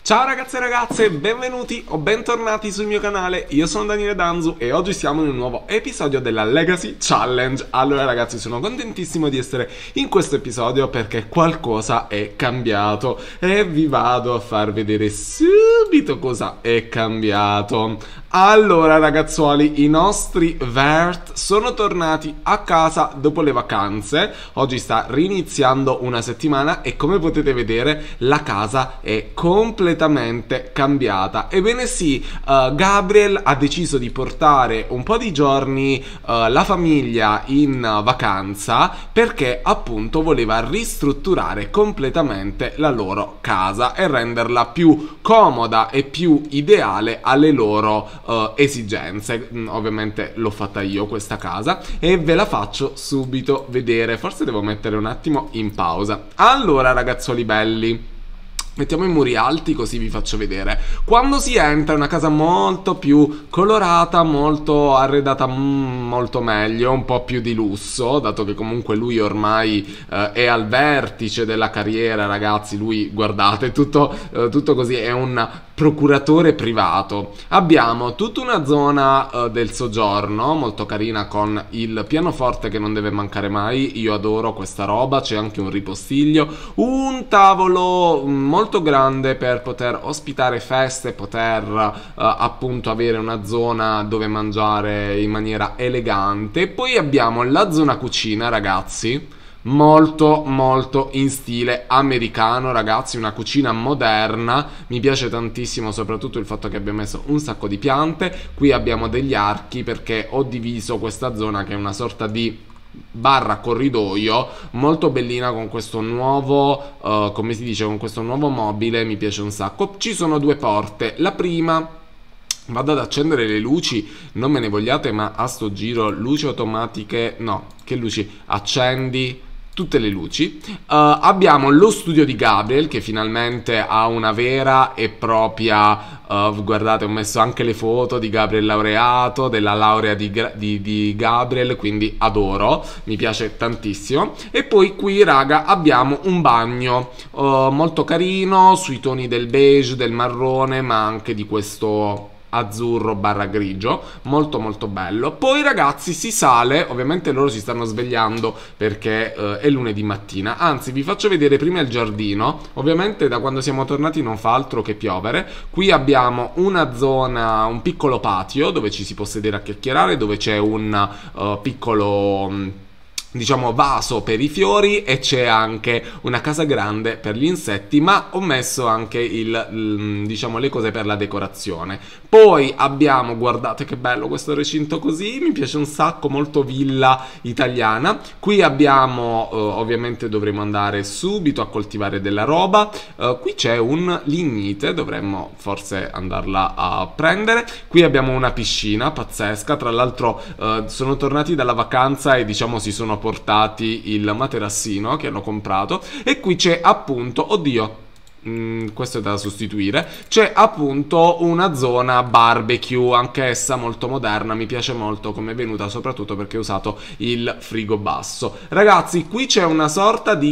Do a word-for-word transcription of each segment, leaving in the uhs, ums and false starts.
Ciao ragazzi e ragazze, benvenuti o bentornati sul mio canale, io sono Daniele Danzu e oggi siamo in un nuovo episodio della Legacy Challenge. Allora ragazzi, sono contentissimo di essere in questo episodio perché qualcosa è cambiato e vi vado a far vedere subito cosa è cambiato. Allora ragazzuoli, i nostri Vert sono tornati a casa dopo le vacanze. Oggi sta riniziando una settimana e come potete vedere la casa è completamente cambiata. Ebbene sì, uh, Gabriel ha deciso di portare un po' di giorni uh, la famiglia in uh, vacanza perché appunto voleva ristrutturare completamente la loro casa e renderla più comoda e più ideale alle loro Uh, esigenze. Mm, ovviamente l'ho fatta io questa casa e ve la faccio subito vedere. Forse devo mettere un attimo in pausa. Allora ragazzuoli belli, mettiamo i muri alti così vi faccio vedere. Quando si entra è una casa molto più colorata, molto arredata, mm, molto meglio, un po' più di lusso, dato che comunque lui ormai eh, è al vertice della carriera, ragazzi. Lui, guardate, tutto, eh, tutto così, è un procuratore privato. Abbiamo tutta una zona uh, del soggiorno molto carina con il pianoforte che non deve mancare mai. Io adoro questa roba. C'è anche un ripostiglio, un tavolo molto grande per poter ospitare feste, poter uh, appunto avere una zona dove mangiare in maniera elegante. Poi abbiamo la zona cucina, ragazzi, molto molto in stile americano, ragazzi, una cucina moderna. Mi piace tantissimo soprattutto il fatto che abbia messo un sacco di piante. Qui abbiamo degli archi perché ho diviso questa zona che è una sorta di barra corridoio molto bellina con questo nuovo uh, come si dice, con questo nuovo mobile. Mi piace un sacco. Ci sono due porte. La prima, vado ad accendere le luci, non me ne vogliate, ma a sto giro luci automatiche, no, che luci? Accendi tutte le luci. Uh, abbiamo lo studio di Gabriel che finalmente ha una vera e propria, uh, guardate, ho messo anche le foto di Gabriel laureato, della laurea di, di, di Gabriel, quindi adoro, mi piace tantissimo. E poi qui raga abbiamo un bagno uh, molto carino, sui toni del beige, del marrone, ma anche di questo azzurro barra grigio, molto molto bello. Poi ragazzi si sale, ovviamente loro si stanno svegliando perché uh, è lunedì mattina. Anzi, vi faccio vedere prima il giardino. Ovviamente da quando siamo tornati non fa altro che piovere. Qui abbiamo una zona, un piccolo patio dove ci si può sedere a chiacchierare, dove c'è un uh, piccolo um, diciamo vaso per i fiori e c'è anche una casa grande per gli insetti, ma ho messo anche il, il diciamo le cose per la decorazione. Poi abbiamo, guardate che bello questo recinto così, mi piace un sacco, molto villa italiana. Qui abbiamo, eh, ovviamente dovremo andare subito a coltivare della roba. Eh, qui c'è un lignite, dovremmo forse andarla a prendere. Qui abbiamo una piscina pazzesca, tra l'altro eh, sono tornati dalla vacanza e diciamo si sono portati il materassino che hanno comprato. E qui c'è appunto, oddio, mm, questo è da sostituire, c'è appunto una zona barbecue, anch'essa molto moderna. Mi piace molto come è venuta, soprattutto perché ho usato il frigo basso. Ragazzi, qui c'è una sorta di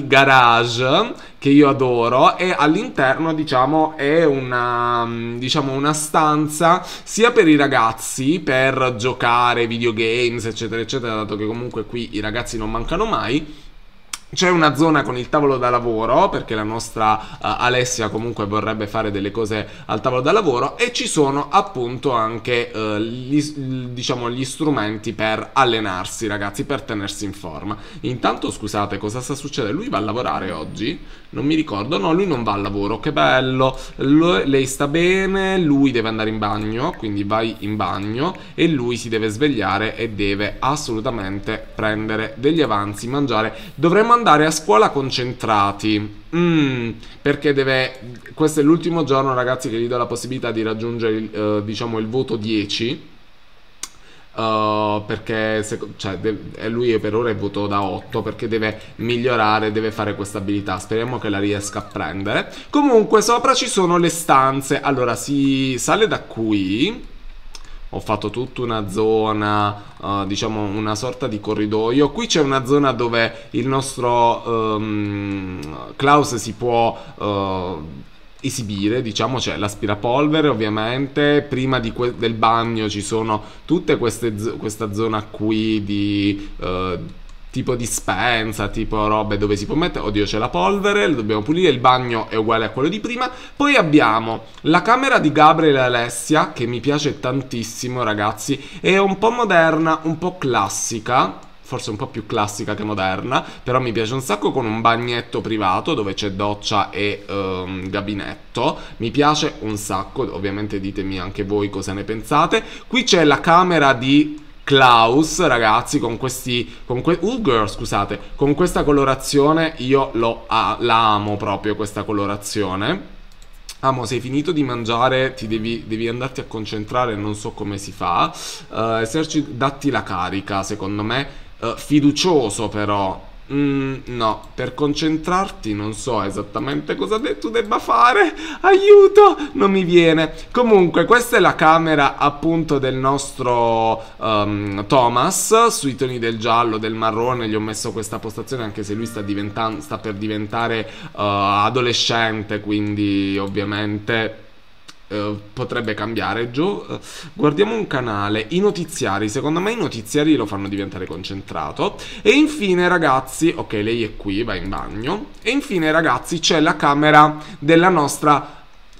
garage che io adoro e all'interno diciamo è una, diciamo una stanza sia per i ragazzi per giocare videogames eccetera eccetera, dato che comunque qui i ragazzi non mancano mai. C'è una zona con il tavolo da lavoro perché la nostra uh, Alessia comunque vorrebbe fare delle cose al tavolo da lavoro, e ci sono appunto anche uh, gli, diciamo gli strumenti per allenarsi, ragazzi, per tenersi in forma. Intanto scusate, cosa sta succedendo? Lui va a lavorare oggi? Non mi ricordo. No, lui non va al lavoro, che bello. L- lei sta bene, lui deve andare in bagno, quindi vai in bagno, e lui si deve svegliare e deve assolutamente prendere degli avanzi, mangiare. Dovremmo andare a scuola concentrati, mm, perché deve, questo è l'ultimo giorno, ragazzi, che gli do la possibilità di raggiungere il, uh, diciamo il voto dieci. Uh, perché se, cioè, de- lui per ora è voto da otto perché deve migliorare, deve fare questa abilità. Speriamo che la riesca a prendere. Comunque sopra ci sono le stanze. Allora si sale da qui. Ho fatto tutta una zona, uh, diciamo una sorta di corridoio. Qui c'è una zona dove il nostro um, Klaus si può uh, esibire, diciamo. C'è l'aspirapolvere ovviamente, prima di del bagno ci sono tutte queste questa zona qui di uh, tipo dispensa, tipo robe dove si può mettere, oddio c'è la polvere, lo dobbiamo pulire, il bagno è uguale a quello di prima. Poi abbiamo la camera di Gabriele e Alessia, che mi piace tantissimo ragazzi, è un po' moderna, un po' classica, forse un po' più classica che moderna, però mi piace un sacco, con un bagnetto privato dove c'è doccia e um, gabinetto. Mi piace un sacco, ovviamente ditemi anche voi cosa ne pensate. Qui c'è la camera di Klaus, ragazzi, con questi con que uh, girl, scusate, con questa colorazione io lo, ah, la amo proprio questa colorazione. Amo, sei finito di mangiare, ti devi, devi andarti a concentrare, non so come si fa. Uh, eserciti, datti la carica, secondo me. Uh, fiducioso però. Mm, no, per concentrarti non so esattamente cosa tu debba fare. Aiuto, non mi viene. Comunque questa è la camera appunto del nostro um, Thomas. Sui toni del giallo, del marrone gli ho messo questa postazione, anche se lui sta diventando, sta per diventare uh, adolescente, quindi ovviamente Uh, potrebbe cambiare. Gio, uh, guardiamo un canale, i notiziari. Secondo me i notiziari lo fanno diventare concentrato. E infine ragazzi, ok, lei è qui, va in bagno. E infine ragazzi c'è la camera della nostra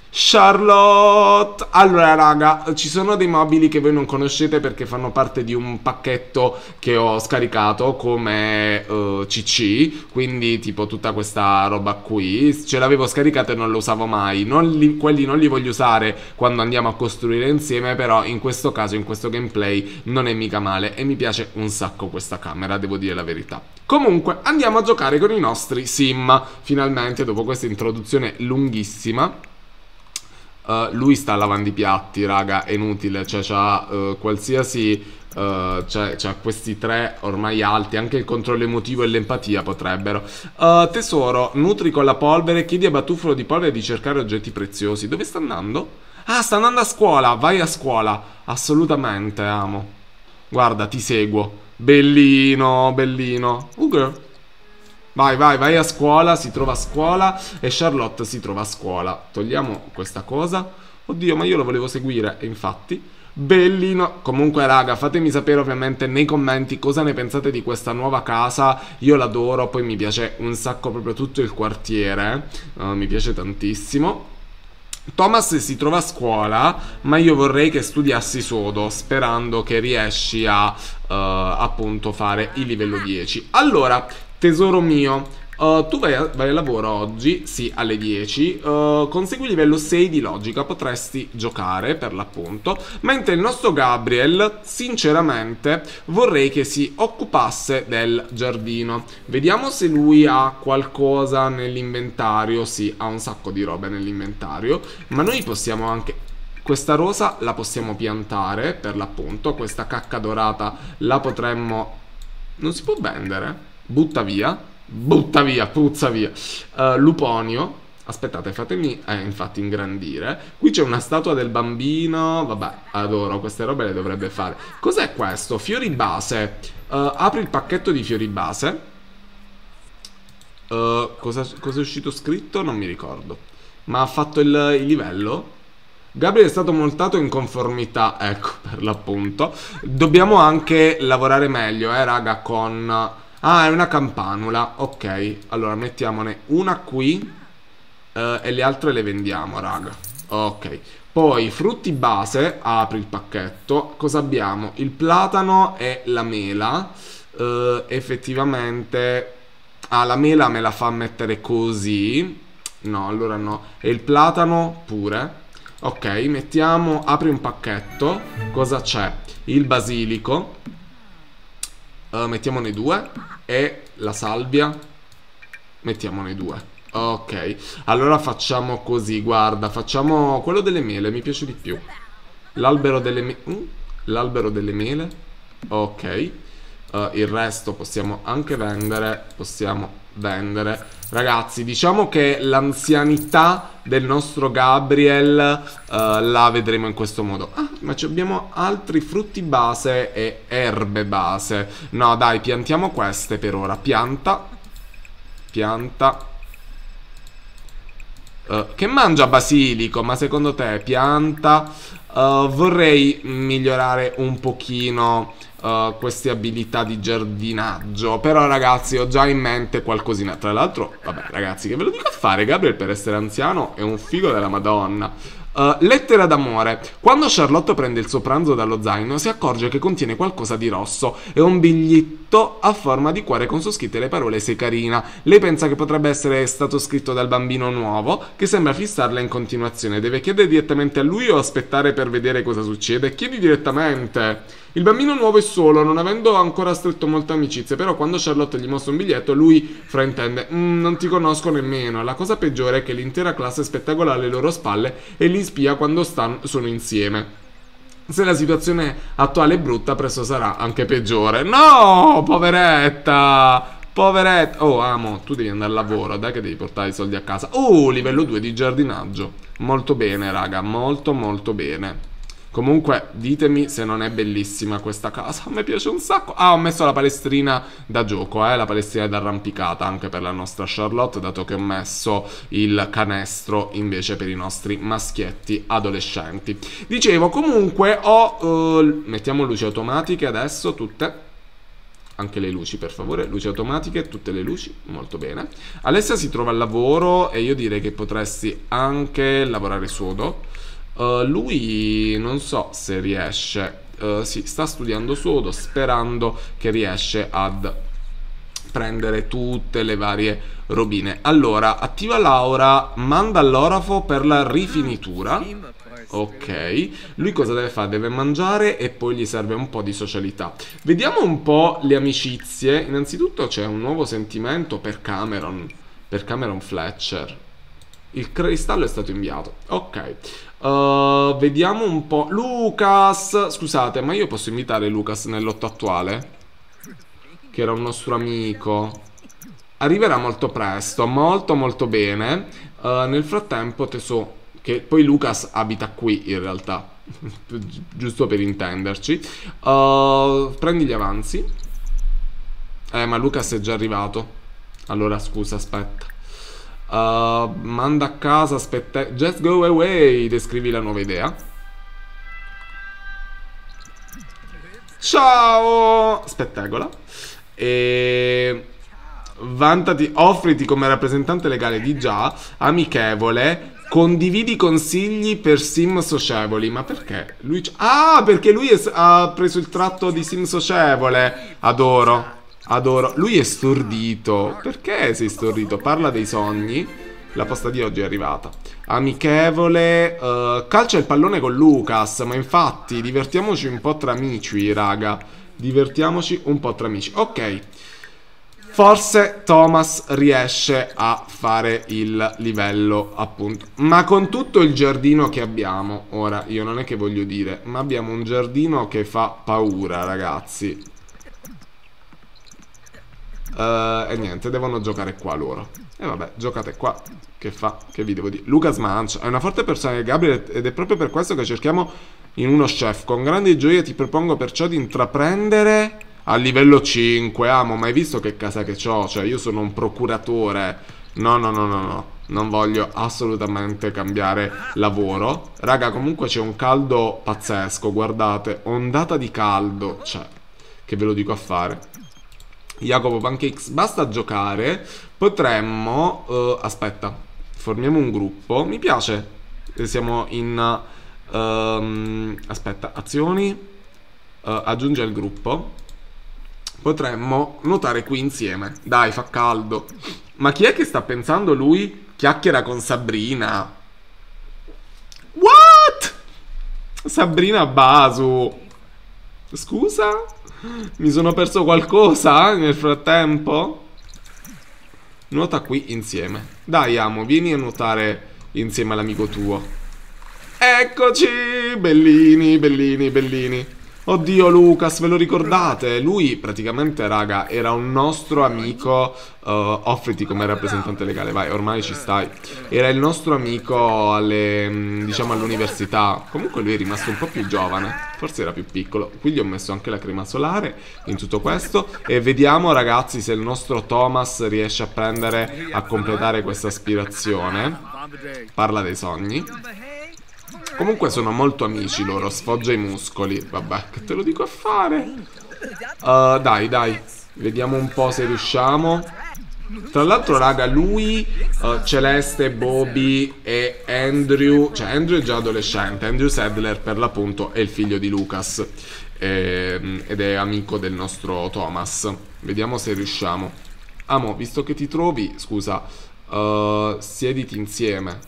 Charlotte. Allora raga, ci sono dei mobili che voi non conoscete perché fanno parte di un pacchetto che ho scaricato come uh, C C, quindi tipo tutta questa roba qui ce l'avevo scaricata e non lo usavo mai. Non li, quelli non li voglio usare quando andiamo a costruire insieme, però in questo caso, in questo gameplay non è mica male e mi piace un sacco questa camera, devo dire la verità. Comunque andiamo a giocare con i nostri sim, finalmente, dopo questa introduzione lunghissima. Uh, lui sta lavando i piatti, raga, è inutile, cioè c'ha uh, qualsiasi, uh, cioè c'ha questi tre ormai alti, anche il controllo emotivo e l'empatia potrebbero. Uh, tesoro, nutri con la polvere, chiedi a Batuffolo di polvere di cercare oggetti preziosi. Dove sta andando? Ah, sta andando a scuola, vai a scuola, assolutamente, amo. Guarda, ti seguo, bellino, bellino. Uh, girl. Vai, vai, vai a scuola, si trova a scuola e Charlotte si trova a scuola. Togliamo questa cosa. Oddio, ma io lo volevo seguire, e infatti. Bellino. Comunque, raga, fatemi sapere ovviamente nei commenti cosa ne pensate di questa nuova casa. Io l'adoro, poi mi piace un sacco proprio tutto il quartiere. Uh, mi piace tantissimo. Thomas si trova a scuola, ma io vorrei che studiassi sodo, sperando che riesci a, uh, appunto, fare il livello dieci. Allora, tesoro mio, uh, tu vai, a, vai al lavoro oggi, sì, alle dieci, uh, consegui il livello sei di logica, potresti giocare per l'appunto, mentre il nostro Gabriel, sinceramente, vorrei che si occupasse del giardino. Vediamo se lui ha qualcosa nell'inventario. Sì, ha un sacco di robe nell'inventario, ma noi possiamo anche... Questa rosa la possiamo piantare, per l'appunto, questa cacca dorata la potremmo... Non si può vendere? Butta via, butta via, puzza via. uh, Luponio, aspettate, fatemi eh, infatti ingrandire. Qui c'è una statua del bambino. Vabbè, adoro, queste robe le dovrebbe fare. Cos'è questo? Fiori base. uh, Apri il pacchetto di fiori base. uh, Cosa è uscito scritto? Non mi ricordo. Ma ha fatto il, il livello? Gabriele è stato multato in conformità. Ecco, per l'appunto. Dobbiamo anche lavorare meglio, eh raga, con... Ah, è una campanula, ok. Allora mettiamone una qui eh, e le altre le vendiamo, raga. Ok. Poi frutti base, apri il pacchetto. Cosa abbiamo? Il platano e la mela. eh, Effettivamente... Ah, la mela me la fa mettere così. No, allora no. E il platano pure. Ok, mettiamo... Apri un pacchetto. Cosa c'è? Il basilico. Uh, mettiamone due. E la salvia. Mettiamone due. Ok. Allora facciamo così. Guarda, facciamo quello delle mele. Mi piace di più. L'albero delle mele. Mm? L'albero delle mele. Ok. uh, Il resto possiamo anche vendere. Possiamo vendere. Ragazzi, diciamo che l'anzianità del nostro Gabriel uh, la vedremo in questo modo. Ah, ma abbiamo altri frutti base e erbe base. No, dai, piantiamo queste per ora. Pianta. Pianta. uh, che mangia basilico, ma secondo te è pianta? Uh, vorrei migliorare un pochino uh, queste abilità di giardinaggio. Però ragazzi ho già in mente qualcosina. Tra l'altro, vabbè ragazzi, che ve lo dico a fare, Gabriel per essere anziano è un figo della Madonna. Uh, lettera d'amore. Quando Charlotte prende il suo pranzo dallo zaino si accorge che contiene qualcosa di rosso. È un biglietto a forma di cuore con su scritte le parole "sei carina". Lei pensa che potrebbe essere stato scritto dal bambino nuovo, che sembra fissarla in continuazione. Deve chiedere direttamente a lui o aspettare per vedere cosa succede? Chiedi direttamente. Il bambino nuovo è solo, non avendo ancora stretto molte amicizie, però quando Charlotte gli mostra un biglietto lui fraintende: mm, non ti conosco nemmeno. La cosa peggiore è che l'intera classe spettacola alle loro spalle e li spia quando stanno, sono insieme. Se la situazione attuale è brutta, presto sarà anche peggiore. No, poveretta! Poveretta! Oh, amo, tu devi andare al lavoro, dai che devi portare i soldi a casa. Oh, livello due di giardinaggio. Molto bene, raga, molto molto bene. Comunque ditemi se non è bellissima questa casa. A me piace un sacco. Ah, ho messo la palestrina da gioco, eh, la palestrina d'arrampicata anche per la nostra Charlotte, dato che ho messo il canestro invece per i nostri maschietti adolescenti. Dicevo, comunque ho uh, mettiamo luci automatiche adesso, tutte. Anche le luci, per favore, luci automatiche, tutte le luci, molto bene. Alessia si trova al lavoro e io direi che potresti anche lavorare sodo. Uh, lui non so se riesce, uh, sì, sta studiando sodo, sperando che riesce ad prendere tutte le varie robine. Allora, attiva Laura, manda all'orafo per la rifinitura. Ok, lui cosa deve fare? Deve mangiare e poi gli serve un po' di socialità. Vediamo un po' le amicizie. Innanzitutto c'è un nuovo sentimento per Cameron, per Cameron Fletcher. Il cristallo è stato inviato. Ok. Uh, vediamo un po'. Lucas. Scusate, ma io posso invitare Lucas nel lotto attuale? Che era un nostro amico. Arriverà molto presto. Molto molto bene. uh, Nel frattempo Tesò, che poi Lucas abita qui in realtà, giusto per intenderci. uh, Prendi gli avanzi. Eh ma Lucas è già arrivato. Allora scusa, aspetta. Uh, manda a casa, aspetta. Just go away. Descrivi la nuova idea. Ciao. Spettegola. E vantati, offriti come rappresentante legale di già, amichevole. Condividi consigli per sim socievoli. Ma perché? Lui ah, perché lui è, ha preso il tratto di sim socievole. Adoro. Adoro. Lui è stordito. Perché sei stordito? Parla dei sogni. La posta di oggi è arrivata. Amichevole. uh, Calcia il pallone con Lucas. Ma infatti divertiamoci un po' tra amici, raga. Divertiamoci un po' tra amici. Ok. Forse Thomas riesce a fare il livello, appunto. Ma con tutto il giardino che abbiamo. Ora, io non è che voglio dire, ma abbiamo un giardino che fa paura, ragazzi. Uh, e niente, devono giocare qua loro. E vabbè, giocate qua. Che fa? Che vi devo dire? Lucas Munch è una forte persona di Gabriel ed è proprio per questo che cerchiamo in uno chef. Con grande gioia ti propongo perciò di intraprendere a livello cinque. Amo, ma hai visto che casa che c'ho? Cioè io sono un procuratore. No, no, no, no, no. Non voglio assolutamente cambiare lavoro. Raga, comunque c'è un caldo pazzesco. Guardate, ondata di caldo. Cioè, che ve lo dico a fare. Jacopo Pancakes, basta giocare. Potremmo uh, aspetta, formiamo un gruppo. Mi piace. Siamo in uh, um, aspetta, azioni, uh, aggiungi al gruppo. Potremmo nuotare qui insieme. Dai, fa caldo. Ma chi è che sta pensando lui? Chiacchiera con Sabrina. What? Sabrina Basu. Scusa? Mi sono perso qualcosa nel frattempo? Nuota qui insieme. Dai, amo, vieni a nuotare insieme all'amico tuo. Eccoci, bellini, bellini, bellini. Oddio, Lucas, ve lo ricordate? Lui praticamente, raga, era un nostro amico. uh, Offriti come rappresentante legale, vai, ormai ci stai. Era il nostro amico alle, diciamo, all'università. Comunque lui è rimasto un po' più giovane. Forse era più piccolo. Qui gli ho messo anche la crema solare in tutto questo. E vediamo, ragazzi, se il nostro Thomas riesce a prendere, a completare questa aspirazione. Parla dei sogni. Comunque sono molto amici loro. Sfoggia i muscoli. Vabbè, che te lo dico a fare. uh, Dai, dai. Vediamo un po' se riusciamo. Tra l'altro, raga, lui, uh, Celeste, Bobby e Andrew. Cioè, Andrew è già adolescente. Andrew Sadler, per l'appunto, è il figlio di Lucas, eh, ed è amico del nostro Thomas. Vediamo se riusciamo. Amo, visto che ti trovi, scusa, uh, siediti insieme.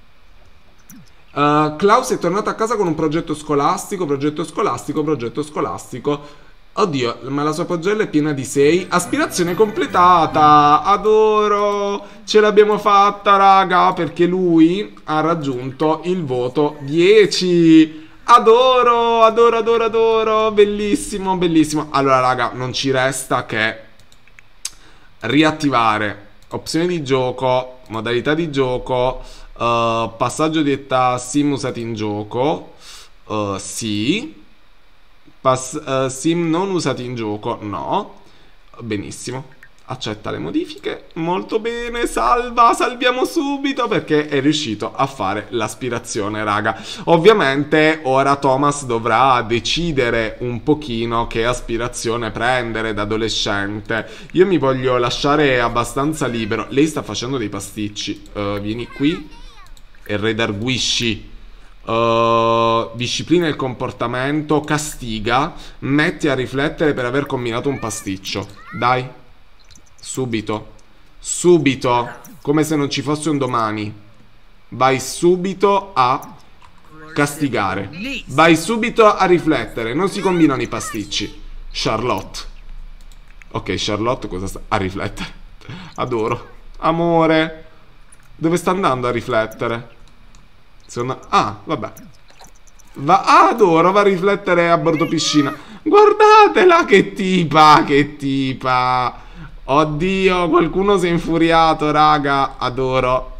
uh, Klaus è tornato a casa con un progetto scolastico. Progetto scolastico, progetto scolastico. Oddio, ma la sua pagella è piena di sei. Aspirazione completata. Adoro. Ce l'abbiamo fatta, raga, perché lui ha raggiunto il voto dieci. Adoro, adoro, adoro, adoro. Bellissimo, bellissimo. Allora, raga, non ci resta che riattivare opzioni di gioco, modalità di gioco, uh, passaggio di età, sim usati in gioco. uh, Sì. Pass, uh, sim non usati in gioco, no. Benissimo. Accetta le modifiche. Molto bene, salva, salviamo subito, perché è riuscito a fare l'aspirazione, raga. Ovviamente ora Thomas dovrà decidere un pochino che aspirazione prendere da adolescente. Io mi voglio lasciare abbastanza libero. Lei sta facendo dei pasticci. uh, Vieni qui e redarguisci. Uh, disciplina il comportamento, castiga, metti a riflettere per aver combinato un pasticcio. Dai, subito, subito, come se non ci fosse un domani. Vai subito a castigare. Vai subito a riflettere. Non si combinano i pasticci. Charlotte. Ok, Charlotte cosa sta? A riflettere. Adoro. Amore, dove sta andando a riflettere? Sono... Ah, vabbè. Va... Ah, adoro, va a riflettere a bordo piscina. Guardatela, che tipa, che tipa. Oddio, qualcuno si è infuriato, raga. Adoro.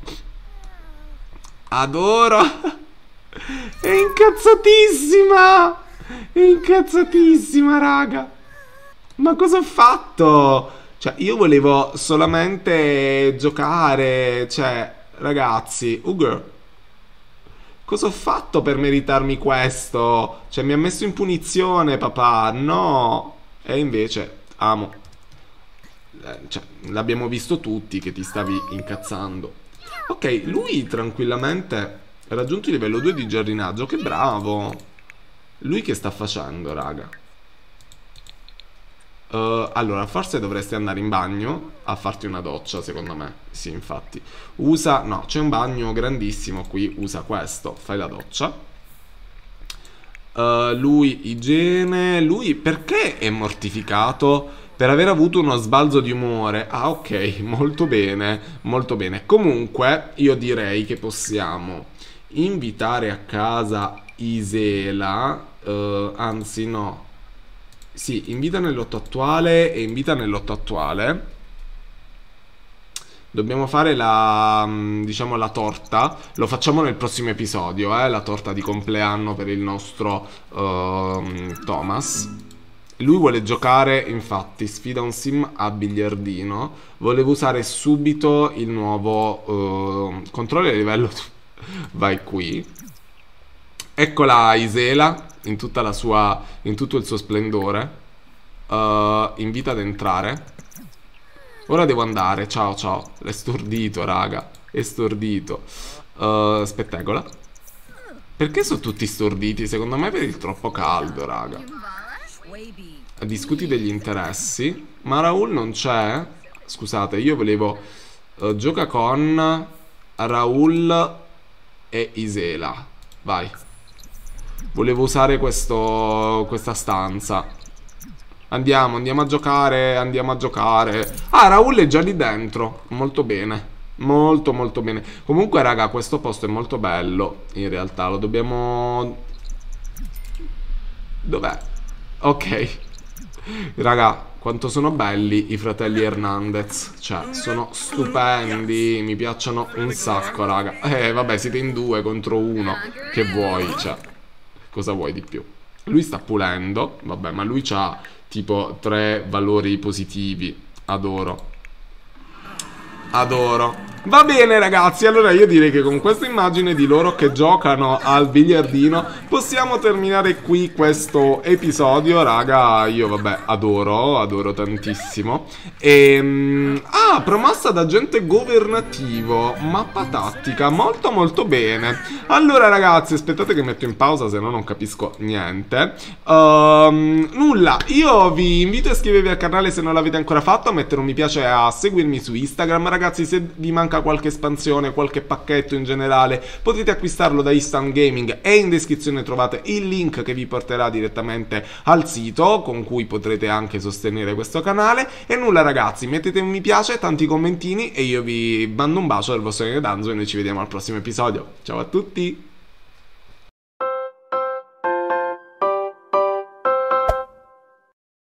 Adoro. È incazzatissima. È incazzatissima, raga. Ma cosa ho fatto? Cioè, io volevo solamente giocare. Cioè, ragazzi, Ugo, cosa ho fatto per meritarmi questo? Cioè, mi ha messo in punizione, papà. No. E invece, amo. Eh, cioè, l'abbiamo visto tutti che ti stavi incazzando. Ok, lui tranquillamente ha raggiunto il livello due di giardinaggio. Che bravo. Lui che sta facendo, raga? Uh, allora, forse dovresti andare in bagno a farti una doccia, secondo me. Sì, infatti. Usa... No, c'è un bagno grandissimo qui. Usa questo. Fai la doccia. Uh, lui, igiene. Lui perché è mortificato? Per aver avuto uno sbalzo di umore. Ah, ok. Molto bene. Molto bene. Comunque, io direi che possiamo invitare a casa Isela. Uh, anzi, no. Sì, invita nel lotto attuale e invita nel lotto attuale. Dobbiamo fare la, diciamo, la torta. Lo facciamo nel prossimo episodio, eh, la torta di compleanno per il nostro uh, Thomas. Lui vuole giocare, infatti, sfida un sim a biliardino. Volevo usare subito il nuovo uh, controllo di livello. Vai qui. Eccola Isela. In tutta la sua, in tutto il suo splendore. uh, Invita ad entrare. Ora devo andare, ciao ciao. È stordito, raga. È stordito. uh, Spettegola. Perché sono tutti storditi? Secondo me per il troppo caldo, raga. Discuti degli interessi. Ma Raul non c'è? Scusate, io volevo uh, gioca con Raul e Isela. Vai. Volevo usare questo, questa stanza. Andiamo, andiamo a giocare, andiamo a giocare. Ah, Raul è già lì dentro. Molto bene, molto molto bene. Comunque, raga, questo posto è molto bello. In realtà, lo dobbiamo... Dov'è? Ok. Raga, quanto sono belli i fratelli Hernandez. Cioè, sono stupendi. Mi piacciono un sacco, raga. Eh, vabbè, siete in due contro uno. Che vuoi, cioè... Cosa vuoi di più? Lui sta pulendo. Vabbè, ma lui c'ha tipo tre valori positivi. Adoro. Adoro. Va bene ragazzi, allora io direi che con questa immagine di loro che giocano al biliardino possiamo terminare qui questo episodio, raga. Io vabbè adoro, adoro tantissimo. E, ah, promossa da agente governativo, mappa tattica, molto molto bene. Allora ragazzi, aspettate che metto in pausa, se no non capisco niente. um, Nulla, io vi invito a iscrivervi al canale se non l'avete ancora fatto, a mettere un mi piace e a seguirmi su Instagram. Ragazzi, se vi manca qualche espansione, qualche pacchetto in generale, potete acquistarlo da Instant Gaming e in descrizione trovate il link che vi porterà direttamente al sito con cui potrete anche sostenere questo canale. E nulla ragazzi, mettete un mi piace, tanti commentini e io vi mando un bacio dal vostro Daniele Danzo e noi ci vediamo al prossimo episodio. Ciao a tutti!